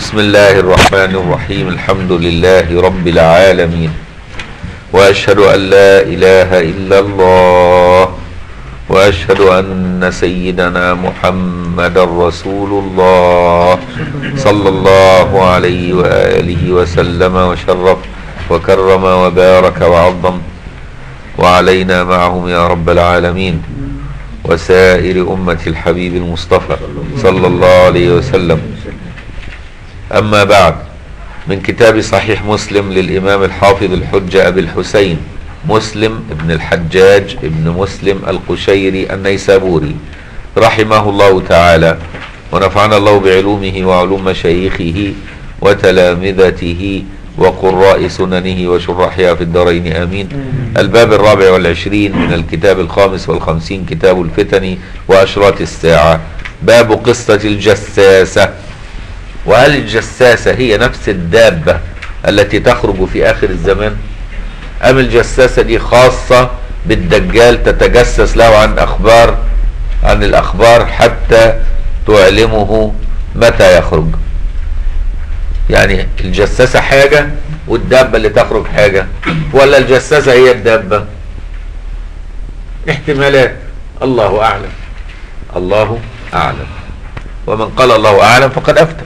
بسم الله الرحمن الرحيم. الحمد لله رب العالمين، وأشهد أن لا إله إلا الله، وأشهد أن سيدنا محمد رسول الله صلى الله عليه وآله وسلم وشرف وكرم وبارك وعظم، وعلينا معهم يا رب العالمين، وسائر أمة الحبيب المصطفى صلى الله عليه وسلم. أما بعد، من كتاب صحيح مسلم للإمام الحافظ الحجة أبي الحسين مسلم ابن الحجاج ابن مسلم القشيري النيسابوري رحمه الله تعالى، ونفعنا الله بعلومه وعلوم مشايخه وتلامذته وقراء سننه وشرحها في الدارين آمين. الباب 24 من الكتاب 55 كتاب الفتن وأشراط الساعة. باب قصة الجساسة. وهل الجساسة هي نفس الدابة التي تخرج في آخر الزمان، أم الجساسة دي خاصة بالدجال تتجسس له عن الأخبار حتى تعلمه متى يخرج؟ يعني الجساسة حاجة والدابة اللي تخرج حاجة، ولا الجساسة هي الدابة؟ احتمالات، الله أعلم. الله أعلم، ومن قال الله أعلم فقد أفتى.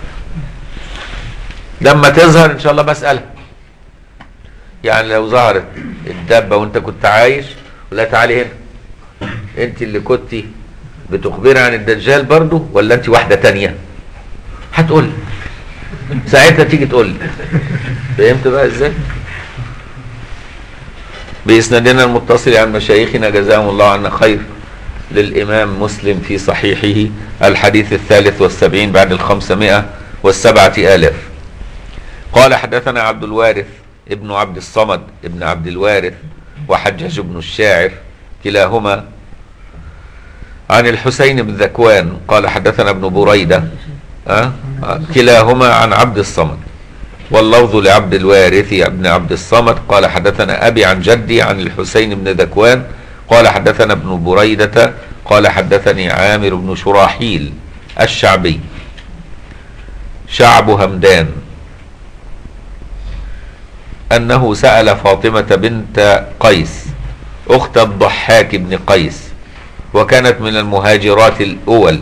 لما تظهر إن شاء الله بسألها، يعني لو ظهرت الدابة وانت كنت عايش، ولا تعالي هنا انت اللي كنت بتخبري عن الدجال برضو، ولا انت واحدة تانية؟ هتقول ساعتها تيجي تقول لي. فهمت بقى ازاي؟ بإسنادنا المتصل عن مشايخنا جزاهم الله عنا خير للإمام مسلم في صحيحه الحديث 73 بعد 507,000. قال حدثنا عبد الوارث ابن عبد الصمد ابن عبد الوارث وحجاج بن الشاعر كلاهما عن الحسين بن ذكوان قال حدثنا ابن بريدة كلاهما عن عبد الصمد، واللفظ لعبد الوارث ابن عبد الصمد قال حدثنا أبي عن جدي عن الحسين بن ذكوان قال حدثنا ابن بريدة قال حدثني عامر بن شراحيل الشعبي شعب همدان أنه سأل فاطمة بنت قيس أخت الضحاك بن قيس، وكانت من المهاجرات الأول،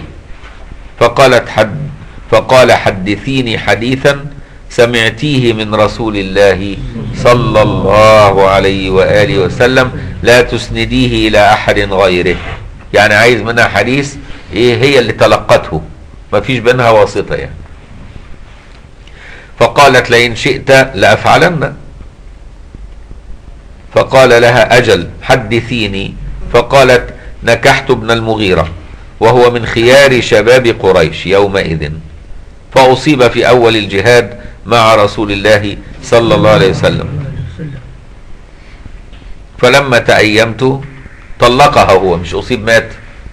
فقال حدثيني حديثا سمعتيه من رسول الله صلى الله عليه وآله وسلم لا تسنديه إلى أحد غيره. يعني عايز منها حديث إيه هي اللي تلقته، ما فيش بينها واسطة يعني. فقالت لئن شئت لأفعلن. فقال لها أجل حدثيني. فقالت نكحت ابن المغيرة وهو من خيار شباب قريش يومئذ، فأصيب في أول الجهاد مع رسول الله صلى الله عليه وسلم، فلما تأيمت طلقها. هو مش أصيب، مات.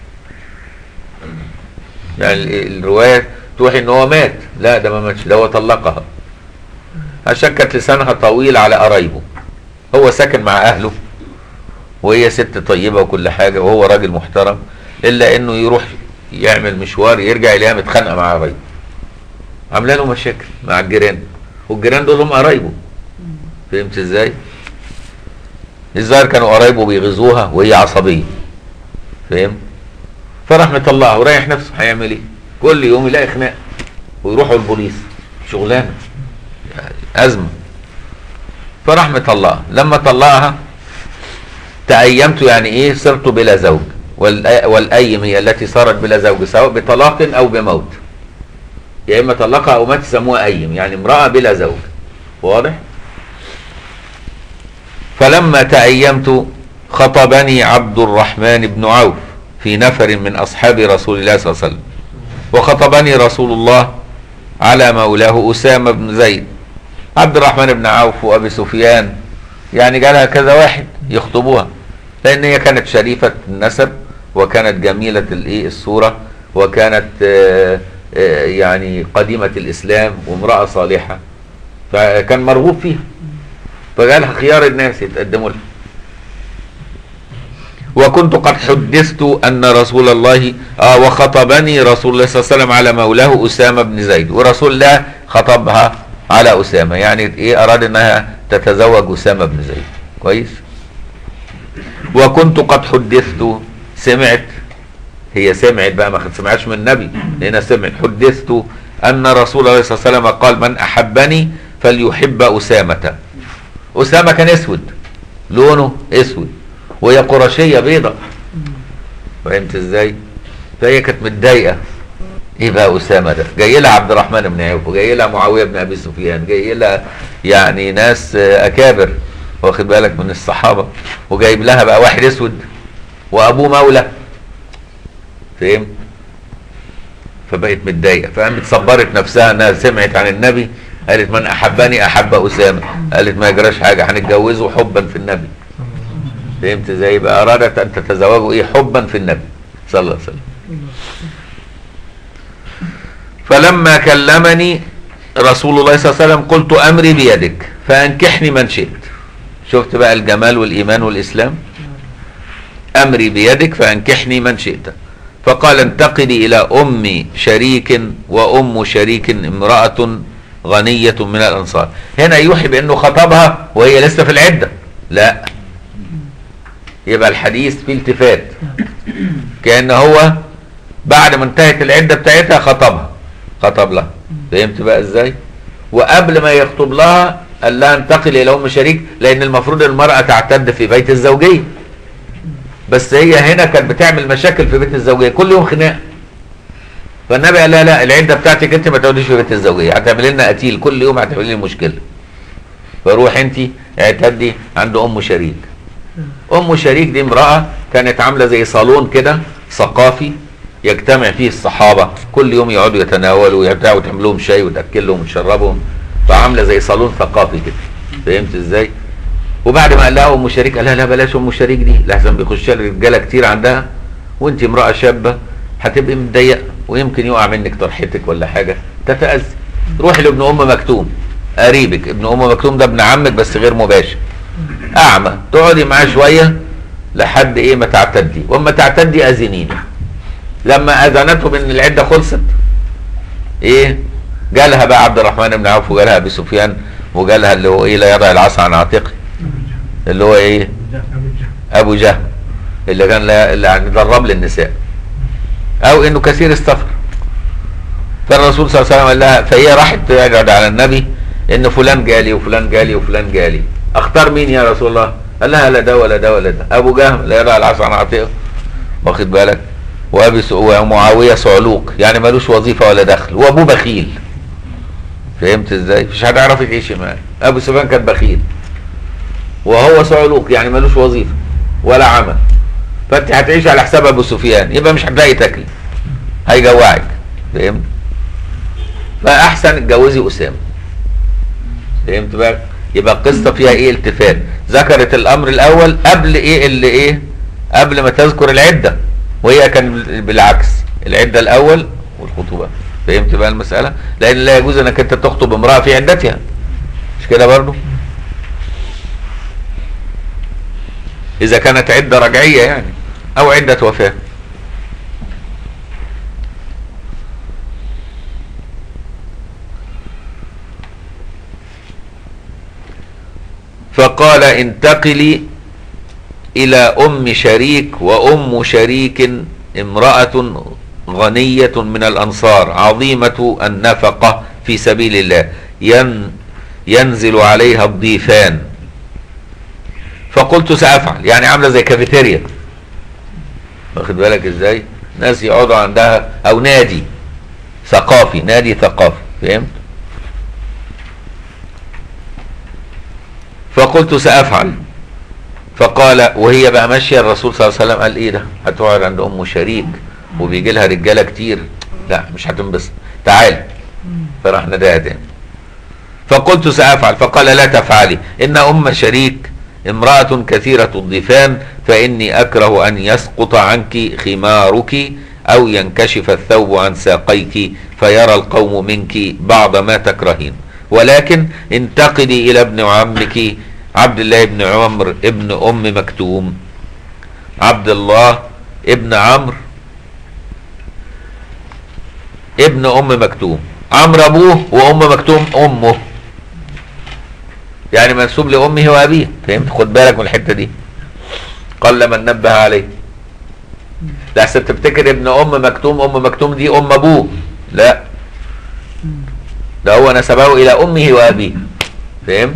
يعني الرواية توحي ان هو مات، لا ده ما ماتش، ده هو طلقها عشان كانت لسانها طويل على قرايبه. هو ساكن مع أهله وهي ست طيبة وكل حاجة، وهو راجل محترم، إلا إنه يروح يعمل مشوار يرجع إليها متخانقة مع قرايبه، عامله له مشاكل مع الجيران، والجيران دول هم قرايبه. فهمت ازاي؟ الظاهر كانوا قرايبه بيغزوها وهي عصبية. فهمت؟ فراح مطلعها ورايح نفسه. هيعمل ايه؟ كل يوم يلاقي خناق ويروحوا البوليس، شغلانة يعني أزمة. فراح مطلعها. لما طلعها تأيمت، يعني ايه؟ صرت بلا زوج. والأيم هي التي صارت بلا زوج، سواء بطلاق أو بموت. يا إما طلقها أو مات يسموها أيم، يعني امرأة بلا زوج. واضح؟ فلما تأيمت خطبني عبد الرحمن بن عوف في نفر من أصحاب رسول الله صلى الله عليه وسلم، وخطبني رسول الله على مولاه أسامة بن زيد. عبد الرحمن بن عوف وأبي سفيان، يعني جالها كذا واحد يخطبوها، لأن هي كانت شريفة النسب وكانت جميلة الصورة، وكانت يعني قديمة الإسلام وامرأة صالحة، فكان مرغوب فيها، فجالها خيار الناس يتقدموا لها. وكنت قد حدثت أن رسول الله وخطبني رسول الله صلى الله عليه وسلم على مولاه أسامة بن زيد، ورسول الله خطبها على أسامة، يعني ايه اراد انها تتزوج أسامة بن زيد. كويس. وكنت قد حدثت، سمعت، هي سمعت بقى، ما سمعتش من النبي، هنا سمعت، حدثت ان رسول الله صلى الله عليه وسلم قال من احبني فليحب أسامة. أسامة كان اسود، لونه اسود، وهي قرشية بيضة، فهمت ازاي؟ فهي كانت متضايقة، ايه بقى أسامة ده؟ جاي لها عبد الرحمن بن عوف، وجاي لها معاوية بن ابي سفيان، جاي لها يعني ناس اكابر، واخد بالك، من الصحابة، وجايب لها بقى واحد اسود وابوه مولى، فهمت؟ فبقت متضايقة، فقامت صبرت نفسها انها سمعت عن النبي، قالت من احبني احب أسامة، قالت ما يجراش حاجة، هنتجوزه حبا في النبي. فهمت ازاي؟ بقى ارادت ان تتزوجوا ايه؟ حبا في النبي صلى الله عليه وسلم. فلما كلمني رسول الله صلى الله عليه وسلم قلت امري بيدك فانكحني من شئت. شفت بقى الجمال والايمان والاسلام؟ امري بيدك فانكحني من شئت. فقال انتقلي الى ام شريك وام شريك امرأة غنية من الانصار. هنا يوحي بانه خطبها وهي لسه في العدة، لا، يبقى الحديث فيه التفات، كأن هو بعد ما انتهت العدة بتاعتها خطب لها. فهمت بقى ازاي؟ وقبل ما يخطب لها قال لها انتقل الى ام شريك، لان المفروض المرأة تعتد في بيت الزوجية، بس هي هنا كانت بتعمل مشاكل في بيت الزوجية، كل يوم خناق. فالنبي قال لها لا، العدة بتاعتك انت ما تقعديش في بيت الزوجية، هتعملي لنا قتيل كل يوم، هتعملي لي مشكلة، فروح انت اعتدي عند ام شريك. ام شريك دي امرأة كانت عاملة زي صالون كده ثقافي يجتمع فيه الصحابة، كل يوم يقعدوا يتناولوا ويبتاعوا، وتعمل لهم شاي وتاكلهم وتشربهم، فعاملة زي صالون ثقافي كده. فهمت ازاي؟ وبعد ما قال لها ام شريك قال لها لا بلاش ام شريك دي، لحسن بيخش رجاله كتير عندها، وانت امرأة شابة هتبقي متضايقة، ويمكن يقع منك طرحتك ولا حاجة تتأذى. روحي لابن ام مكتوم، قريبك، ابن ام مكتوم ده ابن عمك بس غير مباشر، اعمى، تقعدي معاه شويه لحد ايه ما تعتدي، واما تعتدي اذنيني. لما اذنته بان العده خلصت، ايه، جالها بقى عبد الرحمن بن عوف، وجالها ابي سفيان، وجالها اللي هو ايه لا يضع العصا عن عاتقه، اللي هو ايه، ابو جهل، اللي كان اللي ضرب للنساء، او انه كثير السفر. فالرسول صلى الله عليه وسلم قال لها، فهي راحت تقعد على النبي ان فلان جالي وفلان جالي وفلان جالي، اختار مين يا رسول الله؟ قال لها لا ده ولا ده ولا ده، ابو جهل لا يضع العصا عن عاتقه، واخد بالك، ومعاويه صعلوق، يعني ملوش وظيفه ولا دخل، وابوه بخيل. فهمت ازاي؟ مش هتعرفي تعيشي معاه. ابو سفيان كان بخيل، وهو صعلوق، يعني ملوش وظيفه ولا عمل، فانت هتعيش على حساب ابو سفيان، يبقى مش هتلاقي تاكلي، هيجوعك. فهمت؟ فاحسن اتجوزي اسامه. فهمت بقى؟ يبقى القصه فيها ايه؟ التفات. ذكرت الامر الاول قبل ايه اللي ايه؟ قبل ما تذكر العده، وهي كان بالعكس، العده الاول والخطوبه. فهمت بقى المساله؟ لان لا يجوز انك انت تخطب امراه في عدتها، مش كده برضه؟ اذا كانت عده رجعيه يعني، او عده وفاه. فقال انتقلي الى ام شريك وام شريك امرأة غنية من الانصار عظيمة النفقة في سبيل الله ينزل عليها الضيفان. فقلت سأفعل، يعني عاملة زي كافيتيريا، واخد بالك ازاي؟ ناس يقعدوا عندها، او نادي ثقافي، نادي ثقافي. فهمت؟ فقلت سأفعل. فقال، وهي بقى ماشيه، الرسول صلى الله عليه وسلم قال ايه ده؟ هتقعد عند ام شريك وبيجي لها رجاله كتير، لا مش هتنبسط، تعالي. فراح ناداها تاني. فقلت سأفعل. فقال لا تفعلي، ان ام شريك امرأة كثيرة الضيفان، فاني اكره ان يسقط عنك خمارك او ينكشف الثوب عن ساقيك فيرى القوم منك بعض ما تكرهين، ولكن انتقلي الى ابن عمك عبد الله بن عمرو ابن ام مكتوم. عبد الله ابن عمرو ابن ام مكتوم عمرو ابوه وام مكتوم امه، يعني منسوب لامه وابيه. فهمت؟ خد بالك من الحته دي، قل من نبه عليه. لحسن تفتكر ابن ام مكتوم، ام مكتوم دي ام ابوه، لا، ده هو نسبه الى امه وابيه. فهمت؟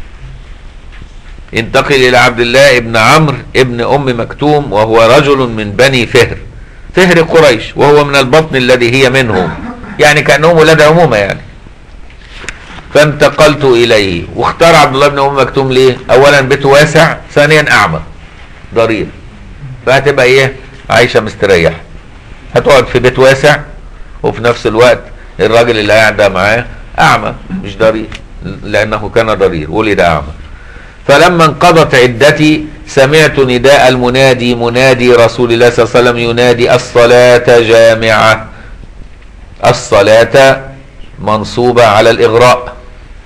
انتقل الى عبد الله ابن عمرو ابن ام مكتوم، وهو رجل من بني فهر، فهر قريش، وهو من البطن الذي هي منه، يعني كانهم ولاد عمومه يعني. فانتقلت اليه. واختار عبد الله بن ام مكتوم ليه؟ اولا بيته واسع، ثانيا اعمى ضرير، فهتبقى ايه؟ عايشه مستريح، هتقعد في بيت واسع، وفي نفس الوقت الراجل اللي قاعد معاه اعمى مش ضرير، لانه كان ضرير ولد اعمى. فلما انقضت عدتي سمعت نداء المنادي، منادي رسول الله صلى الله عليه وسلم ينادي الصلاة جامعة. الصلاة منصوبة على الإغراء،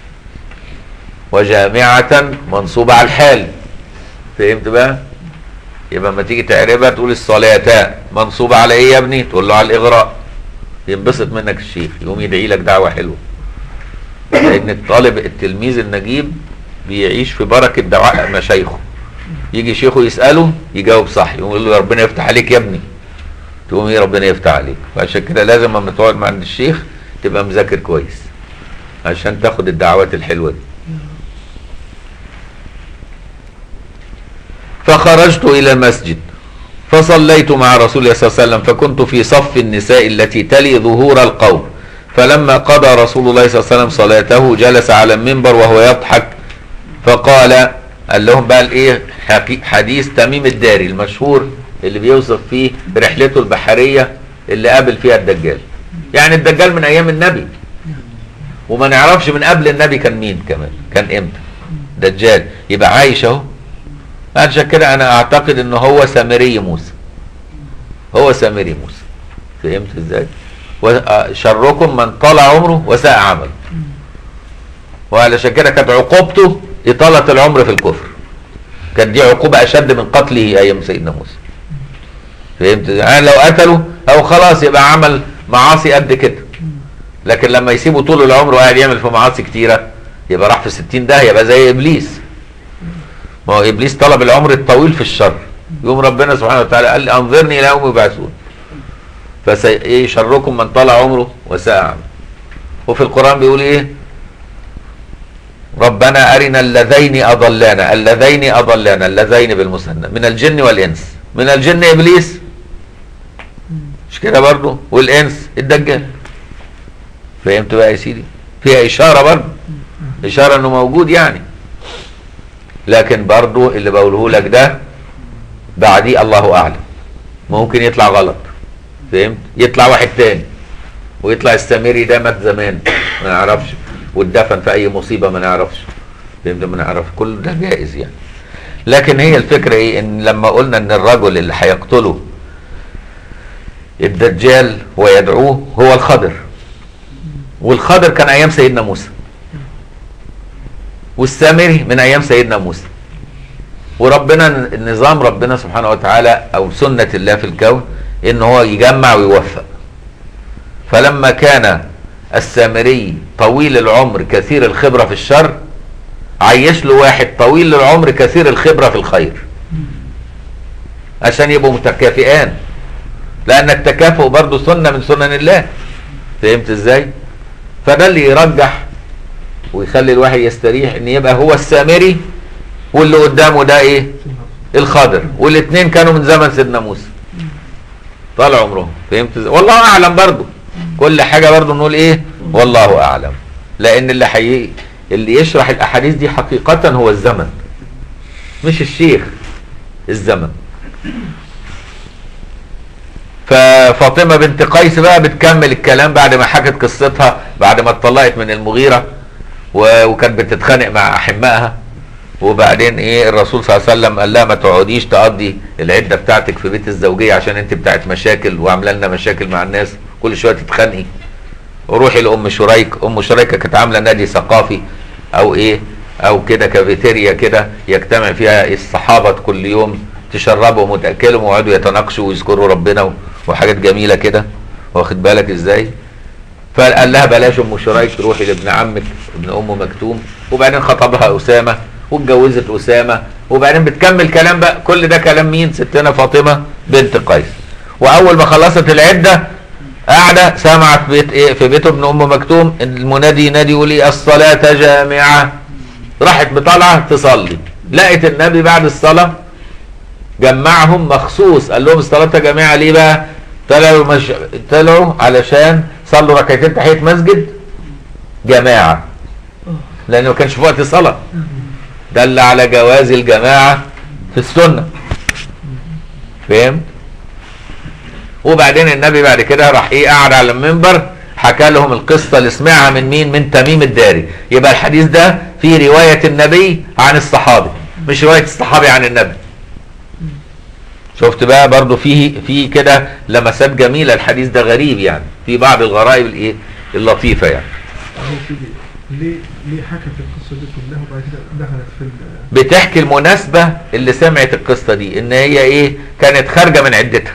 وجامعة منصوبة على الحال. فهمت بقى؟ يبقى لما تيجي تعربها تقول الصلاة منصوبة على ايه يا ابني؟ تقول له على الإغراء. ينبسط منك الشيخ، يقوم يدعي لك دعوة حلوة، لأن الطالب التلميذ النجيب بيعيش في بركة دعاء مشايخه. يجي شيخه يسأله يجاوب صح، يقول له ربنا يفتح عليك يا ابني، تقوم ايه؟ ربنا يفتح عليك. وعشان كده لازم لما تقعد مع عند الشيخ تبقى مذاكر كويس عشان تاخد الدعوات الحلوة دي. فخرجت إلى المسجد فصليت مع رسول الله صلى الله عليه وسلم، فكنت في صف النساء التي تلي ظهور القوم. فلما قضى رسول الله صلى الله عليه وسلم صلاته جلس على المنبر وهو يضحك، فقال، قال لهم بقى الايه؟ حديث تميم الداري المشهور اللي بيوصف فيه رحلته البحرية اللي قابل فيها الدجال. يعني الدجال من ايام النبي، وما نعرفش من قبل النبي كان مين كمان، كان امتى دجال. يبقى عايش اهو. عشان كده انا اعتقد ان هو سامري موسى، هو سامري موسى. فهمت ازاي؟ وشركم من طال عمره وساء عمله. وعلشان كده كانت عقوبته اطالة العمر في الكفر، كانت دي عقوبة اشد من قتله ايام سيدنا موسى. فهمت؟ يعني لو قتله او خلاص يبقى عمل معاصي قد كده، لكن لما يسيبه طول العمر وقاعد يعمل في معاصي كتيرة يبقى راح في 60 ده، يبقى زي ابليس. ما هو ابليس طلب العمر الطويل في الشر، يوم ربنا سبحانه وتعالى قال انظرني الى يوم يبعثون. ايه؟ شركم من طال عمره وساء عمله. وفي القرآن بيقول ايه؟ ربنا أرنا اللذين أضلانا، اللذين أضلانا، اللذين بالمثنى، من الجن والإنس. من الجن إبليس، مش كده برضو؟ والإنس الدجال. فهمت بقى يا سيدي؟ فيها إشارة برضو، إشارة إنه موجود يعني. لكن برضو اللي بقوله لك ده بعديه الله أعلم، ممكن يطلع غلط. فهمت؟ يطلع واحد تاني، ويطلع السامري ده مات زمان ما نعرفش، واتدفن في اي مصيبه ما نعرفش. فهمت؟ ما نعرف، كل ده جائز يعني. لكن هي الفكره ايه؟ ان لما قلنا ان الرجل اللي هيقتله الدجال ويدعوه هو الخضر، والخضر كان ايام سيدنا موسى، والسامري من ايام سيدنا موسى. وربنا نظام ربنا سبحانه وتعالى او سنه الله في الكون ان هو يجمع ويوفق. فلما كان السامري طويل العمر كثير الخبرة في الشر، عيش له واحد طويل العمر كثير الخبرة في الخير، عشان يبقوا متكافئان، لأن التكافؤ برضو سنة من سنن الله. فهمت ازاي؟ فده اللي يرجح ويخلي الواحد يستريح ان يبقى هو السامري واللي قدامه ده ايه؟ الخضر، والاثنين كانوا من زمن سيدنا موسى طال عمرهم. فهمت ازاي؟ والله اعلم برضو، كل حاجة برضو نقول ايه؟ والله اعلم. لان اللي يشرح الاحاديث دي حقيقة هو الزمن، مش الشيخ، الزمن. ففاطمة بنت قيس بقى بتكمل الكلام بعد ما حكت قصتها، بعد ما اتطلقت من المغيرة وكانت بتتخانق مع احمائها. وبعدين ايه؟ الرسول صلى الله عليه وسلم قال لها ما تقعديش تقضي العدة بتاعتك في بيت الزوجية عشان انت بتاعت مشاكل وعامله لنا مشاكل مع الناس، كل شويه تتخانقي. وروحي لام شريك. ام شريك كانت عامله نادي ثقافي او ايه او كده، كافيتيريا كده يجتمع فيها الصحابه كل يوم، تشربهم وتاكلهم ويقعدوا يتناقشوا ويذكروا ربنا وحاجات جميله كده. واخد بالك ازاي؟ فقال لها بلاش ام شريك، روحي لابن عمك ابن ام مكتوم. وبعدين خطبها اسامه واتجوزت اسامه، وبعدين بتكمل كلام بقى. كل ده كلام مين؟ ستنا فاطمه بنت قيس. واول ما خلصت العده قاعده سمعت في بيت ايه؟ في بيت ابن ام مكتوم المنادي ينادي يقول ايه؟ الصلاه جامعه. راحت بطلعه تصلي، لقت النبي بعد الصلاه جمعهم مخصوص، قال لهم الصلاه جامعه ليه بقى؟ طلعوا علشان صلوا ركعتين تحيه مسجد جماعه، لانه ما كانش في وقت صلاه. دل على جواز الجماعه في السنه. فهمت؟ وبعدين النبي بعد كده راح ايه؟ قعد على المنبر حكى لهم القصه اللي سمعها من مين؟ من تميم الداري. يبقى الحديث ده في روايه النبي عن الصحابي، مش روايه الصحابي عن النبي. شفت بقى برضو فيه كده لمسات جميله. الحديث ده غريب يعني، في بعض الغرائب الايه؟ اللطيفه يعني. ليه حكت القصه دي كلها وبعد كده دخلت في بتحكي المناسبه اللي سمعت القصه دي، ان هي ايه؟ كانت خارجه من عدتها.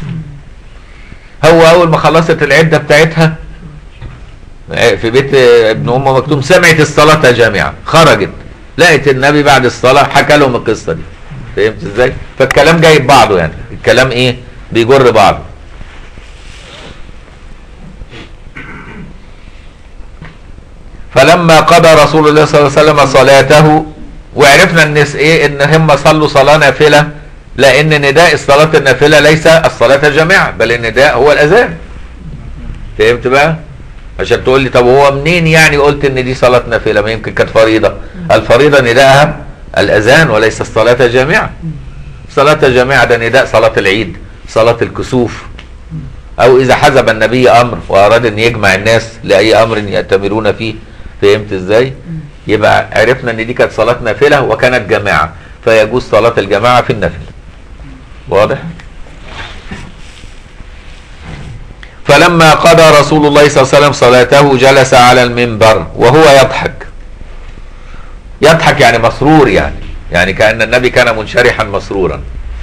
هو اول ما خلصت العده بتاعتها في بيت ابن ام مكتوم سمعت الصلاه جامعه، خرجت لقت النبي بعد الصلاه حكى لهم القصه دي. فهمت ازاي؟ فالكلام جاي ببعضه يعني، الكلام ايه؟ بيجر بعضه. فلما قضى رسول الله صلى الله عليه وسلم صلاته، وعرفنا الناس ايه؟ ان هم صلوا صلاه نافله، لان نداء الصلاه النافله ليس الصلاه جامعه، بل النداء هو الاذان. فهمت بقى؟ عشان تقول لي طب هو منين يعني قلت ان دي صلاه نافله؟ ما يمكن كانت فريضه. الفريضه نداءها الاذان وليس الصلاه جامعه. صلاه جامعه ده نداء صلاه العيد، صلاه الكسوف، او اذا حزب النبي امر واراد ان يجمع الناس لاي امر يأتمرون فيه. فهمت ازاي؟ يبقى عرفنا ان دي كانت صلاه نافله وكانت جماعه، فيجوز صلاه الجماعه في النفل. واضح؟ فلما قضى رسول الله صلى الله عليه وسلم صلاته جلس على المنبر وهو يضحك. يضحك يعني مسرور، يعني كأن النبي كان منشرحا مسرورا.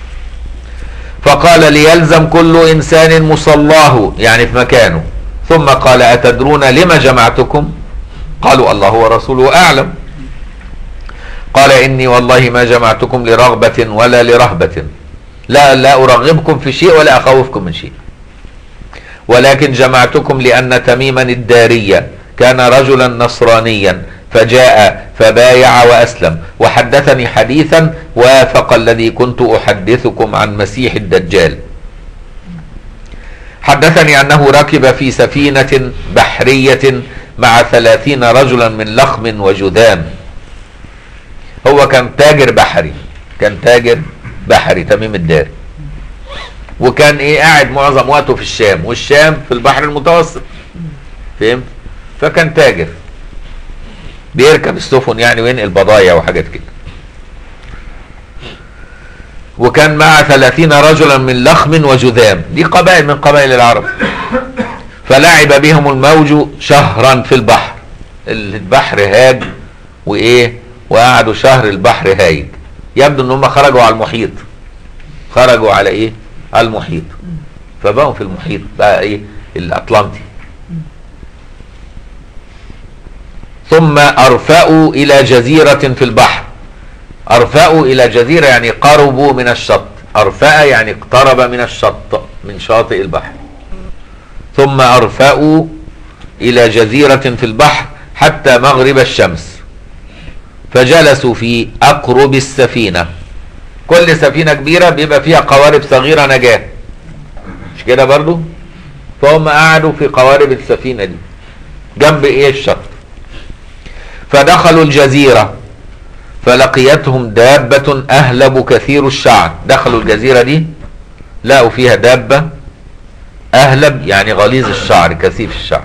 فقال ليلزم كل إنسان مصلاه، يعني في مكانه. ثم قال أتدرون لما جمعتكم؟ قالوا الله ورسوله أعلم. قال إني والله ما جمعتكم لرغبة ولا لرهبة، لا أرغبكم في شيء ولا أخوفكم من شيء، ولكن جمعتكم لأن تميما الداري كان رجلا نصرانيا فجاء فبايع وأسلم، وحدثني حديثا وافق الذي كنت أحدثكم عن مسيح الدجال. حدثني أنه ركب في سفينة بحرية مع 30 رجلا من لخم وجذام. هو كان تاجر بحري تميم الداري، وكان ايه؟ قاعد معظم وقته في الشام، والشام في البحر المتوسط. فهمت؟ فكان تاجر بيركب السفن يعني وينقل بضايع وحاجات كده. وكان مع 30 رجلا من لخم وجذام، دي قبائل من قبائل العرب. فلعب بهم الموج شهرا في البحر. البحر هاج وايه؟ وقعدوا شهر البحر هايج. يبدو ان هم خرجوا على المحيط. خرجوا على ايه؟ على المحيط. فبقوا في المحيط بقى ايه؟ الاطلنطي. ثم ارفأوا الى جزيرة في البحر. ارفأوا الى جزيرة يعني قربوا من الشط. ارفأ يعني اقترب من الشط، من شاطئ البحر. ثم ارفأوا الى جزيرة في البحر حتى مغرب الشمس، فجلسوا في اقرب السفينة. كل سفينة كبيرة بيبقى فيها قوارب صغيرة نجاة، مش كده برضو؟ فهم قعدوا في قوارب السفينة دي جنب ايه؟ الشط. فدخلوا الجزيرة فلقيتهم دابة أهلب كثير الشعر. دخلوا الجزيرة دي لقوا فيها دابة أهلب يعني غليظ الشعر كثيف الشعر،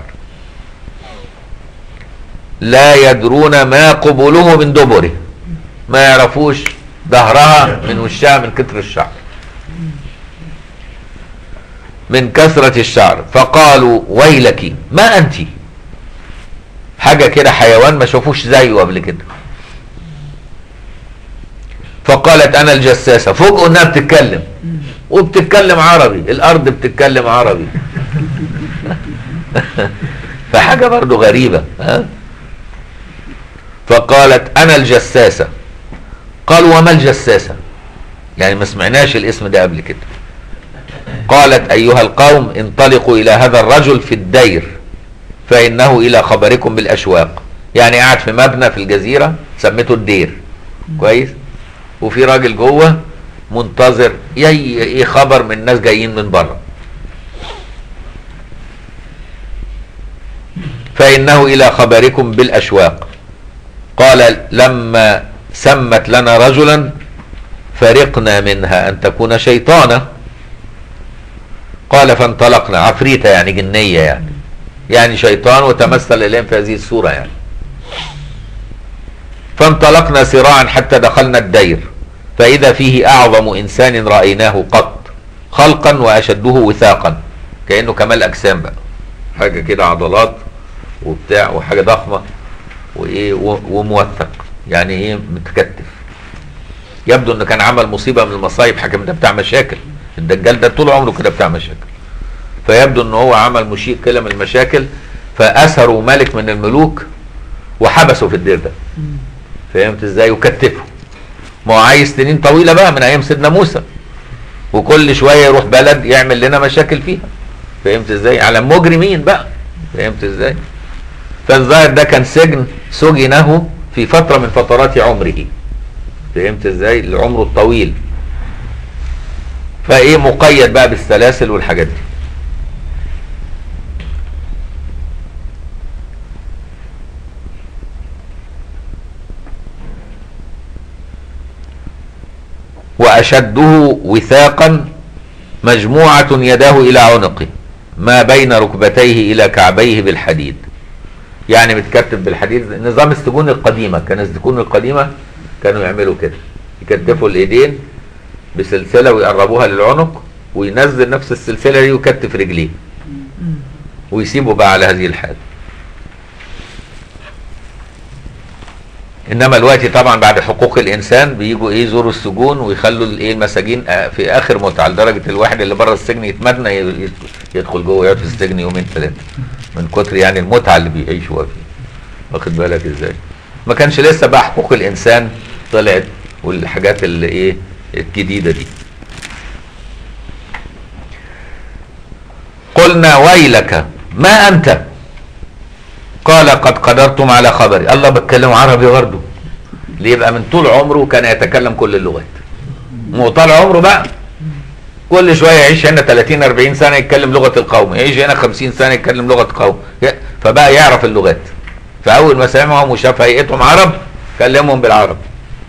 لا يدرون ما قبله من دبره، ما يعرفوش ظهرها من وشها من كثر الشعر، من كثرة الشعر. فقالوا ويلك ما أنت، حاجة كده حيوان ما شافوش زيه قبل كده. فقالت أنا الجساسة. فوجئوا إنها بتتكلم، وبتتكلم عربي، الأرض بتتكلم عربي. فحاجة برضو غريبة. فقالت انا الجساسة. قالوا وما الجساسة؟ يعني ما سمعناش الاسم ده قبل كده. قالت ايها القوم انطلقوا الى هذا الرجل في الدير فانه الى خبركم بالاشواق. يعني قاعد في مبنى في الجزيرة سميته الدير، كويس، وفي راجل جوه منتظر ايه خبر من الناس جايين من بره. فانه الى خبركم بالاشواق. قال لما سمت لنا رجلا فرقنا منها ان تكون شيطانة. قال فانطلقنا، عفريتة يعني جنية يعني شيطان وتمثل اليهم في هذه الصورة يعني. فانطلقنا سراعا حتى دخلنا الدير فإذا فيه أعظم إنسان رأيناه قط خلقا وأشده وثاقا، كأنه كمال أجسام بقى، حاجة كده عضلات وبتاع وحاجة ضخمة وإيه وموثق، يعني إيه متكتف. يبدو إنه كان عمل مصيبة من المصايب، حاجة ده بتاع مشاكل. الدجال ده طول عمره كده بتاع مشاكل، فيبدو إنه هو عمل مشيك كده من المشاكل، فأسروا ملك من الملوك وحبسوا في الدير ده. فهمت ازاي؟ وكتفه. ما هو عايز سنين طويله بقى من ايام سيدنا موسى، وكل شويه يروح بلد يعمل لنا مشاكل فيها. فهمت ازاي؟ على مجرمين بقى. فهمت ازاي؟ فالظاهر ده كان سجنه في فتره من فترات عمره. فهمت ازاي؟ لعمره الطويل. فايه مقيد بقى بالسلاسل والحاجات دي. وأشده وثاقا مجموعة يداه إلى عنقه ما بين ركبتيه إلى كعبيه بالحديد. يعني متكتف بالحديد. نظام السجون القديمة، كان السجون القديمة كانوا يعملوا كده، يكتفوا الإيدين بسلسلة ويقربوها للعنق وينزل نفس السلسلة دي ويكتف رجليه ويسيبه بقى على هذه الحال. انما الوقت طبعا بعد حقوق الانسان بيجوا يزوروا السجون ويخلوا المساجين في اخر متعه، لدرجه الواحد اللي بره السجن يتمنى يدخل جوه يقعد في السجن يومين ثلاثه من كتر يعني المتعه اللي بيعيشوا فيها. واخد بالك ازاي؟ ما كانش لسه بقى حقوق الانسان طلعت والحاجات اللي الجديده دي. قلنا ويلك ما انت؟ قال قد قدرتم على خبري. الله بتكلم عربي برضه. ليه؟ يبقى من طول عمره كان يتكلم كل اللغات. مو طال عمره بقى كل شويه يعيش هنا 30 40 سنه يتكلم لغه القوم، يعيش هنا 50 سنه يتكلم لغه قوم، فبقى يعرف اللغات. فاول ما سمعهم وشاف هيئتهم عرب كلمهم بالعرب.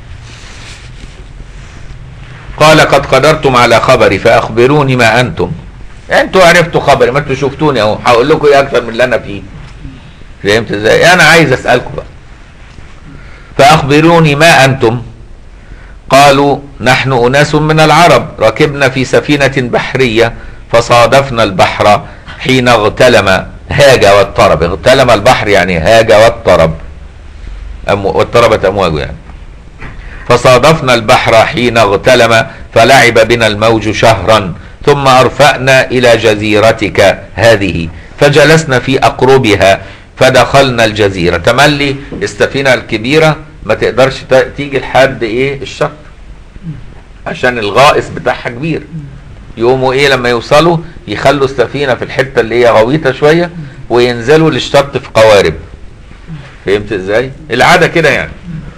قال قد قدرتم على خبري فاخبروني ما انتم. انتوا عرفتوا خبري، ما انتوا شفتوني اهو، هقول لكم ايه اكتر من اللي انا فيه. فهمت ازاي؟ انا عايز اسالكم بقى. فاخبروني ما انتم. قالوا نحن اناس من العرب ركبنا في سفينه بحريه فصادفنا البحر حين اغتلم هاج واضطرب. اغتلم البحر يعني هاج واضطرب، واضطربت امواجه يعني. فصادفنا البحر حين اغتلم فلعب بنا الموج شهرا ثم ارفأنا الى جزيرتك هذه فجلسنا في اقربها فدخلنا الجزيرة. تملي السفينة الكبيرة ما تقدرش تيجي لحد الشط عشان الغائص بتاعها كبير. يقوموا لما يوصلوا يخلوا السفينة في الحتة اللي هي غويطة شوية وينزلوا للشط في قوارب. فهمت ازاي؟ العادة كده يعني.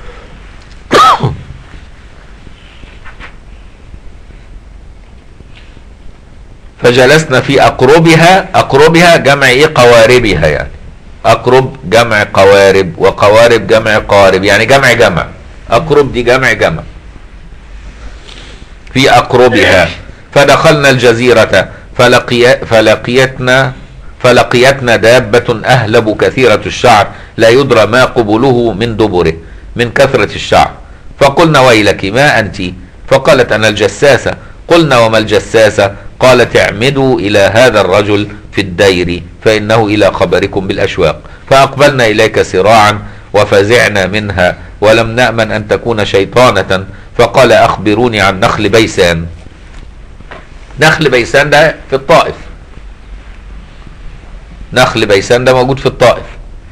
فجلسنا في اقربها جمع قواربها يعني. اقرب جمع قوارب وقوارب جمع قارب يعني جمع. اقرب دي جمع في اقربها. فدخلنا الجزيرة فلقيتنا دابة اهلب كثيرة الشعر لا يدرى ما قبله من دبره من كثرة الشعر. فقلنا ويلك ما انت؟ فقالت انا الجساسة. قلنا وما الجساسة؟ قالت اعمدوا الى هذا الرجل في الدير فانه الى خبركم بالاشواق. فاقبلنا اليك سراعا وفزعنا منها ولم نأمن ان تكون شيطانة. فقال اخبروني عن نخل بيسان. نخل بيسان ده في الطائف. نخل بيسان ده موجود في الطائف.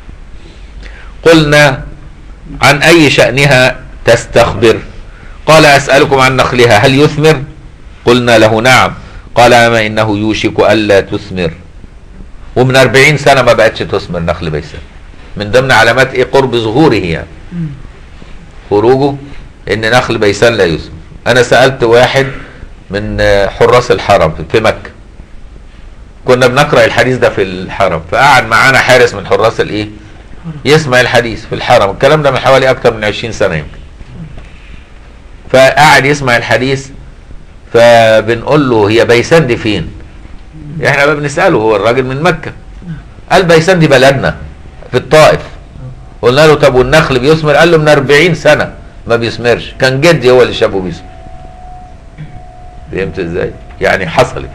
قلنا عن أي شأنها تستخبر؟ قال أسألكم عن نخلها هل يثمر؟ قلنا له نعم. قال أما إنه يوشك ألا تثمر. ومن 40 سنة ما بقتش تثمر نخل بيسان. من ضمن علامات إيه؟ قرب ظهوره يعني، خروجه، إن نخل بيسان لا يثمر. أنا سألت واحد من حراس الحرم في مكة، كنا بنقرأ الحديث ده في الحرم، فقعد معانا حارس من حراس الإيه؟ يسمع الحديث في الحرم. الكلام ده من حوالي أكتر من 20 سنة يمكن. فقعد يسمع الحديث، فبنقول له هي بيسان دي فين؟ احنا بقى بنسأله، هو الراجل من مكة. قال بيسان دي بلدنا في الطائف. قلنا له طب والنخل بيثمر؟ قال له من 40 سنة ما بيثمرش، كان جدي هو اللي شافه بيثمر. فهمت ازاي؟ يعني حصلت.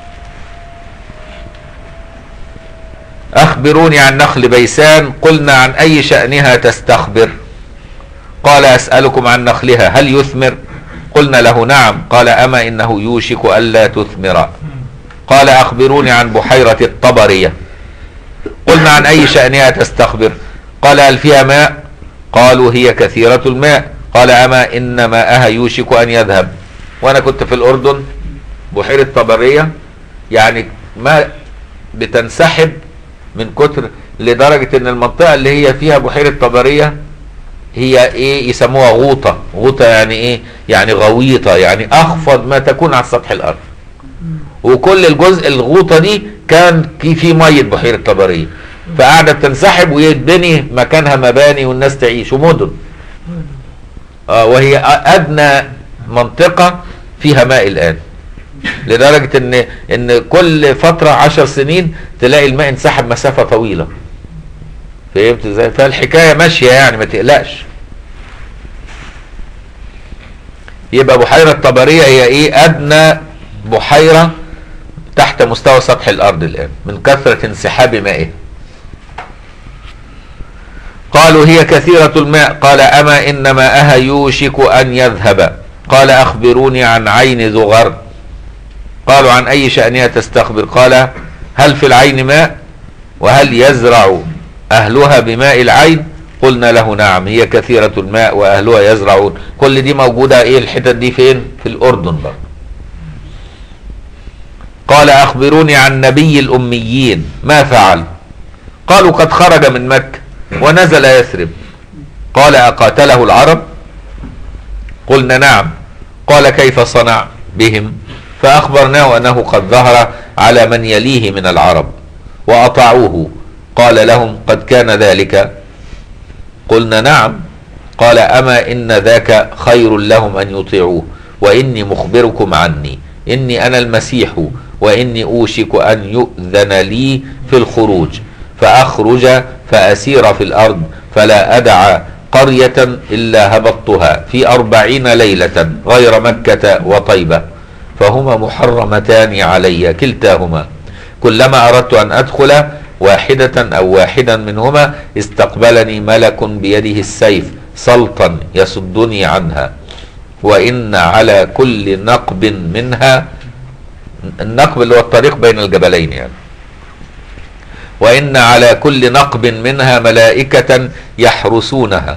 أخبروني عن نخل بيسان. قلنا عن أي شأنها تستخبر؟ قال أسألكم عن نخلها هل يثمر؟ قلنا له نعم. قال أما إنه يوشك ألا تثمر. قال أخبروني عن بحيرة الطبرية. قلنا عن أي شأنها تستخبر؟ قال هل فيها ماء؟ قالوا هي كثيرة الماء. قال أما إن ماءها يوشك أن يذهب. وأنا كنت في الأردن، بحيرة طبرية يعني ما بتنسحب من كتر، لدرجة ان المنطقة اللي هي فيها بحيرة طبرية هي ايه يسموها غوطة. غوطة يعني ايه؟ يعني غويطة، يعني اخفض ما تكون على سطح الارض. وكل الجزء الغوطة دي كان في مية بحيرة طبرية، فقعدت تنسحب ويتبني مكانها مباني والناس تعيش ومدن. وهي ادنى منطقة فيها ماء الان، لدرجة ان كل فترة 10 سنين تلاقي الماء انسحب مسافة طويلة. فهمت ازاي؟ فالحكاية ماشية يعني، ما تقلقش. يبقى بحيرة طبرية هي ايه؟ ادنى بحيرة تحت مستوى سطح الارض الان من كثرة انسحاب مائه. قالوا هي كثيرة الماء. قال اما ان ماءها يوشك ان يذهب. قال اخبروني عن عين ذغر. قالوا عن أي شأنها تستخبر؟ قال هل في العين ماء؟ وهل يزرع أهلها بماء العين؟ قلنا له نعم، هي كثيرة الماء وأهلها يزرعون. كل دي موجودة ايه الحتت دي فين؟ في الأردن برضه. قال أخبروني عن نبي الأميين ما فعل؟ قالوا قد خرج من مكة ونزل يثرب. قال أقاتله العرب؟ قلنا نعم. قال كيف صنع بهم؟ فأخبرناه أنه قد ظهر على من يليه من العرب وأطاعوه. قال لهم قد كان ذلك؟ قلنا نعم. قال أما إن ذاك خير لهم أن يطيعوه، وإني مخبركم عني إني أنا المسيح، وإني أوشك أن يؤذن لي في الخروج فأخرج فأسير في الأرض فلا أدع قرية إلا هبطتها في 40 ليلة غير مكة وطيبة، فهما محرمتان علي كلتاهما. كلما أردت أن أدخل واحدة أو واحدا منهما استقبلني ملك بيده السيف سلطا يصدني عنها، وإن على كل نقب منها، النقب اللي هو الطريق بين الجبلين يعني، وإن على كل نقب منها ملائكة يحرسونها.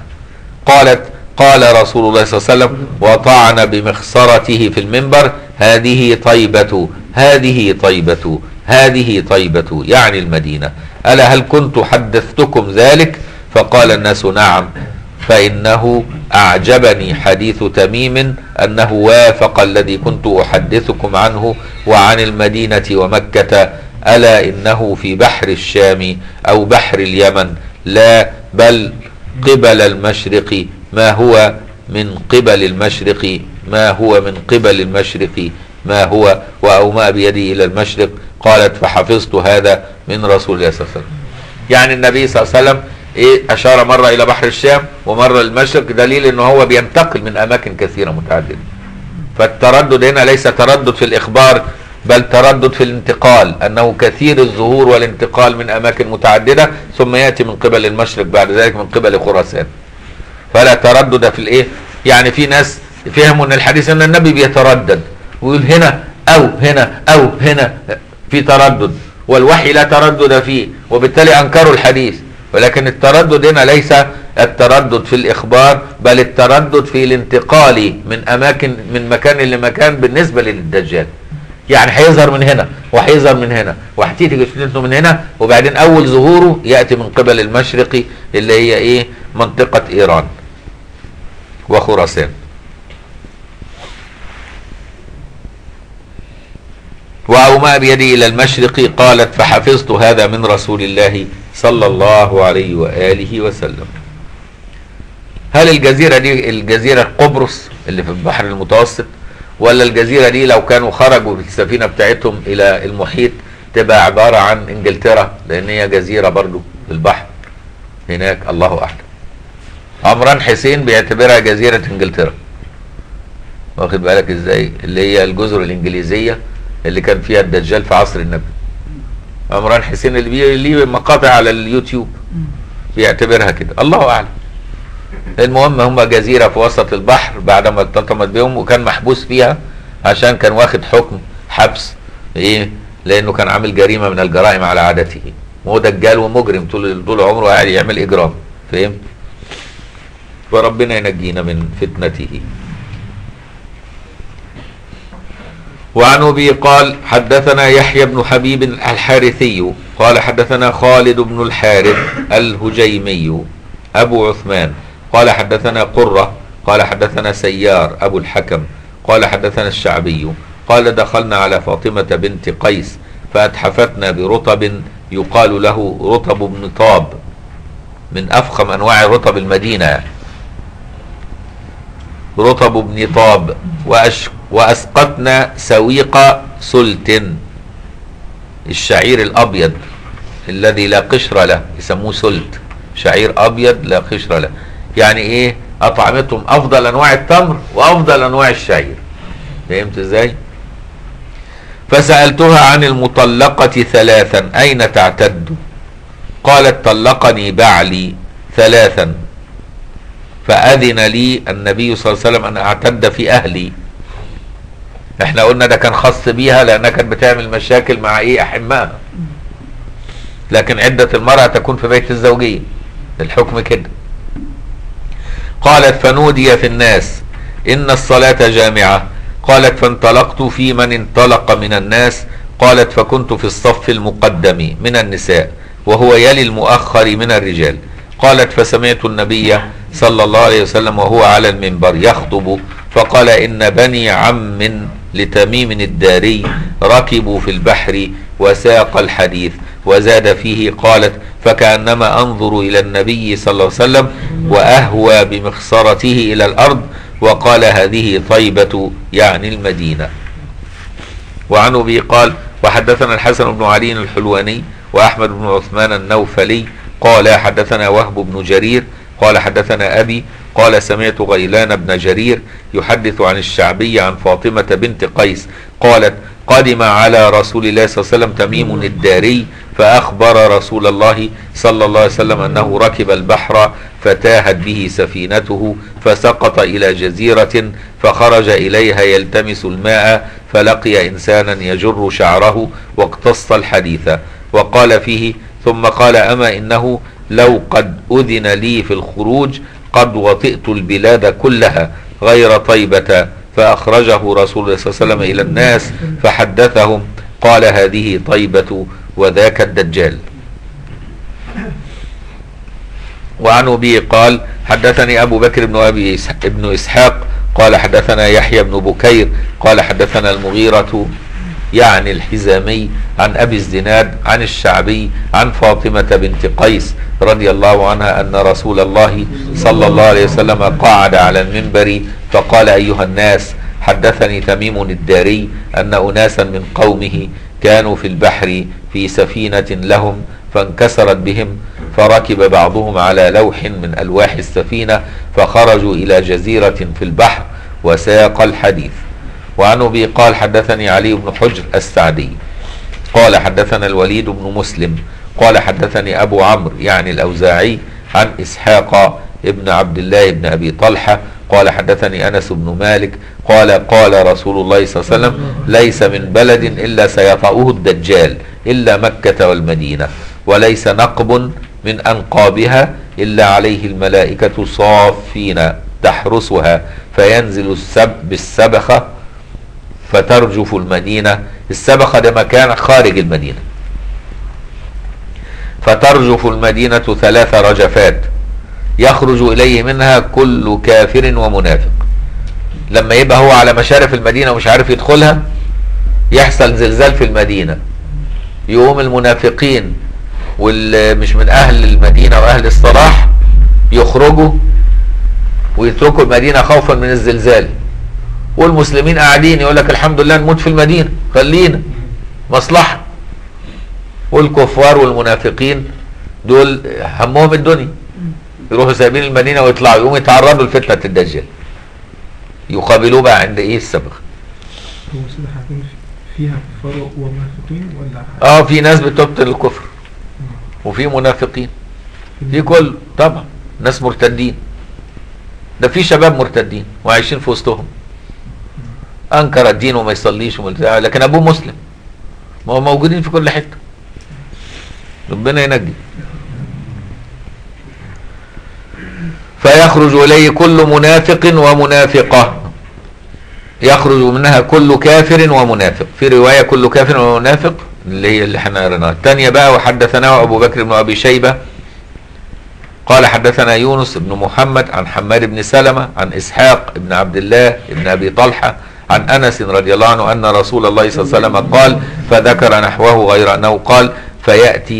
قال رسول الله صلى الله عليه وسلم وطعن بمخصرته في المنبر هذه طيبة هذه طيبة هذه طيبة، يعني المدينة. ألا هل كنت حدثتكم ذلك؟ فقال الناس نعم. فإنه أعجبني حديث تميم أنه وافق الذي كنت أحدثكم عنه وعن المدينة ومكة، ألا إنه في بحر الشام أو بحر اليمن، لا بل قبل المشرق ما هو من قبل المشرق ما هو من قبل المشرق ما هو، وأومأ بيده إلى المشرق. قالت فحفظت هذا من رسول الله صلى الله عليه وسلم. يعني النبي صلى الله عليه وسلم أشار مرة إلى بحر الشام ومرة للمشرق، دليل أنه هو بينتقل من أماكن كثيرة متعددة. فالتردد هنا ليس تردد في الإخبار بل تردد في الانتقال، أنه كثير الظهور والانتقال من أماكن متعددة، ثم يأتي من قبل المشرق بعد ذلك من قبل خراسان. فلا تردد في الإيه؟ يعني في ناس فهموا أن الحديث أن النبي بيتردد ويقول هنا أو هنا أو هنا، في تردد، والوحي لا تردد فيه، وبالتالي أنكروا الحديث. ولكن التردد هنا ليس التردد في الإخبار، بل التردد في الانتقال من مكان لمكان بالنسبة للدجال. يعني هيظهر من هنا وهيظهر من هنا وهتيجي فتنته من هنا، وبعدين أول ظهوره يأتي من قبل المشرقي اللي هي إيه؟ منطقة إيران وخراسان. وأومأ بيدي إلى المشرق. قالت فحفظت هذا من رسول الله صلى الله عليه وآله وسلم. هل الجزيرة دي الجزيرة قبرص اللي في البحر المتوسط، ولا الجزيرة دي لو كانوا خرجوا بالسفينة بتاعتهم إلى المحيط تبقى عبارة عن إنجلترا، لأن هي جزيرة برضو في البحر هناك؟ الله أعلم. عمران حسين بيعتبرها جزيرة إنجلترا، واخد بالك إزاي؟ اللي هي الجزر الإنجليزية اللي كان فيها الدجال في عصر النبي. عمران حسين اللي ليه مقاطع على اليوتيوب بيعتبرها كده، الله أعلم. المهم هم جزيرة في وسط البحر بعدما التطمت بهم، وكان محبوس فيها عشان كان واخد حكم حبس ايه، لانه كان عامل جريمة من الجرائم على عادته، وهو دجال ومجرم طول عمره قاعد يعمل اجرام، فهمت؟ وربنا ينجينا من فتنته. وعن أبي قال حدثنا يحيى بن حبيب الحارثي قال حدثنا خالد بن الحارث الهجيمي أبو عثمان قال حدثنا قرة قال حدثنا سيار أبو الحكم قال حدثنا الشعبي قال دخلنا على فاطمة بنت قيس فأتحفتنا برطب يقال له رطب بن طاب، من أفخم أنواع رطب المدينة، رطب بن طاب. وأسقطنا سويق سلت، الشعير الأبيض الذي لا قشر له يسموه سلت، شعير أبيض لا قشر له. يعني إيه؟ أطعمتهم أفضل أنواع التمر وأفضل أنواع الشعير، فهمت إزاي؟ فسألتها عن المطلقة ثلاثا أين تعتد؟ قالت طلقني بعلي ثلاثا فأذن لي النبي صلى الله عليه وسلم أن أعتد في أهلي. احنا قلنا ده كان خاص بيها لأنها كانت بتعمل مشاكل مع ايه أحماها، لكن عدة المرأة تكون في بيت الزوجية، الحكم كده. قالت فنودي في الناس إن الصلاة جامعة. قالت فانطلقت في من انطلق من الناس. قالت فكنت في الصف المقدم من النساء وهو يلي المؤخر من الرجال. قالت فسمعت النبي صلى الله عليه وسلم وهو على المنبر يخطب فقال إن بني عم لتميم الداري ركبوا في البحر وساق الحديث. وزاد فيه قالت فكأنما أنظر إلى النبي صلى الله عليه وسلم وأهوى بمخصرته إلى الأرض. وقال هذه طيبة يعني المدينة. وعن أبي قال وحدثنا الحسن بن علي الحلواني وأحمد بن عثمان النوفلي قال حدثنا وهب بن جرير قال حدثنا أبي قال سمعت غيلان بن جرير يحدث عن الشعبي عن فاطمة بنت قيس قالت قدم على رسول الله صلى الله عليه وسلم تميم الداري فأخبر رسول الله صلى الله عليه وسلم أنه ركب البحر فتاهت به سفينته فسقط إلى جزيرة فخرج إليها يلتمس الماء فلقي إنسانا يجر شعره واقتص الحديث. وقال فيه ثم قال أما إنه لو قد أذن لي في الخروج قد وطئت البلاد كلها غير طيبة. فأخرجه رسول الله صلى الله عليه وسلم إلى الناس فحدثهم قال هذه طيبة وذاك الدجال. وعن أبي قال حدثني أبو بكر بن إسحاق قال حدثنا يحيى بن بكير قال حدثنا المغيرة يعني الحزامي عن أبي الزناد عن الشعبي عن فاطمة بنت قيس رضي الله عنها أن رسول الله صلى الله عليه وسلم قعد على المنبر فقال أيها الناس حدثني تميم الداري أن أناسا من قومه كانوا في البحر في سفينة لهم فانكسرت بهم فركب بعضهم على لوح من ألواح السفينة فخرجوا إلى جزيرة في البحر وساق الحديث. وعن أبي قال حدثني علي بن حجر السعدي قال حدثنا الوليد بن مسلم قال حدثني أبو عمرو يعني الأوزاعي عن إسحاق ابن عبد الله بن أبي طلحة قال حدثني أنس بن مالك قال قال رسول الله صلى الله عليه وسلم ليس من بلد إلا سيطأه الدجال إلا مكة والمدينة، وليس نقب من أنقابها إلا عليه الملائكة صافين تحرسها، فينزل بالسبخة فترجف المدينة. السبخة ده مكان خارج المدينة. فترجف المدينة 3 رجفات يخرج إليه منها كل كافر ومنافق. لما يبقى هو على مشارف المدينة ومش عارف يدخلها يحصل زلزال في المدينة، يقوم المنافقين واللي مش من أهل المدينة وأهل الصلاح يخرجوا ويتركوا المدينة خوفا من الزلزال، والمسلمين قاعدين يقول لك الحمد لله نموت في المدينة خلينا مصلحة، والكفار والمنافقين دول همهم الدنيا يروحوا سايبين المدينة ويطلعوا يقوموا يتعرضوا لفتنة الدجال، يقابلوه بقى عند ايه السبخ. هو سيدة هيكون فيها كفار ومنافقين ولا في ناس بتبطل الكفر وفي منافقين، في كل طبعا ناس مرتدين، ده في شباب مرتدين وعايشين في وسطهم انكر الدين وما يصليش لكن ابوه مسلم، ما هو موجودين في كل حته، ربنا ينجي. فيخرج اليه كل منافق ومنافقه، يخرج منها كل كافر ومنافق، في روايه كل كافر ومنافق اللي هي اللي احنا قريناها. الثانيه بقى وحدثنا ابو بكر بن ابي شيبه قال حدثنا يونس بن محمد عن حماد بن سلمة عن إسحاق بن عبد الله بن أبي طلحة عن أنس رضي الله عنه أن رسول الله صلى الله عليه وسلم قال، فذكر نحوه غير أنه قال فيأتي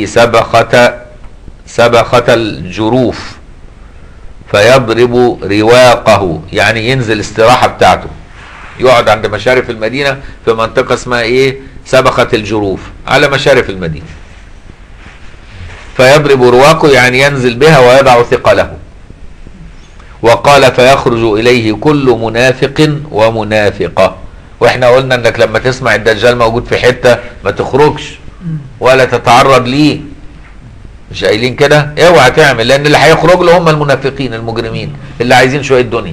سبخة الجروف فيضرب رواقه، يعني ينزل استراحة بتاعته، يقعد عند مشارف المدينة في منطقة اسمها ايه سبخة الجروف على مشارف المدينة، فيضرب رواقه يعني ينزل بها ويضع ثقله. وقال فيخرج إليه كل منافق ومنافقة، واحنا قلنا انك لما تسمع الدجال موجود في حتة ما تخرجش ولا تتعرض ليه، مش قايلين كده؟ اوعى تعمل، لان اللي هيخرج له هم المنافقين المجرمين اللي عايزين شوية دنيا.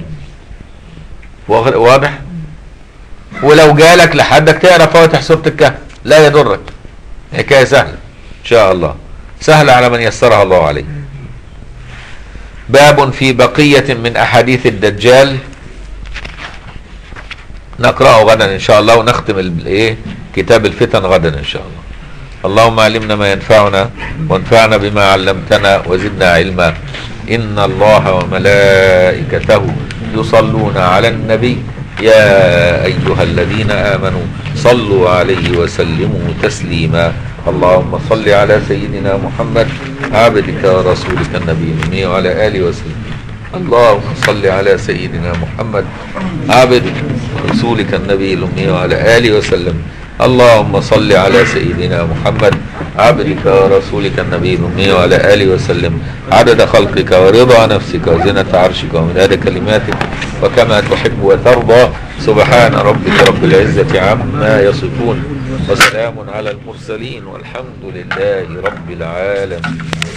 واضح؟ ولو جالك لحدك تقرا فواتح سورة الكهف لا يضرك، حكاية سهلة ان شاء الله، سهل على من يسرها الله عليه. باب في بقية من أحاديث الدجال نقرأه غدا إن شاء الله، ونختم كتاب الفتن غدا إن شاء الله. اللهم علمنا ما ينفعنا وانفعنا بما علمتنا وزدنا علما. إن الله وملائكته يصلون على النبي يا أيها الذين آمنوا صلوا عليه وسلموا تسليما. اللهم صل على سيدنا محمد عبدك ورسولك النبي الأمي وعلى آله وسلم. اللهم صل على سيدنا محمد عبدك ورسولك النبي الأمي وعلى آله وسلم. اللهم صل على سيدنا محمد عبدك ورسولك النبي الأمي وعلى آله وسلم عدد خلقك ورضا نفسك وزنة عرشك ومداد كلماتك وكما تحب وترضى. سبحان ربك رب العزة عما يصفون وسلام على المرسلين والحمد لله رب العالمين.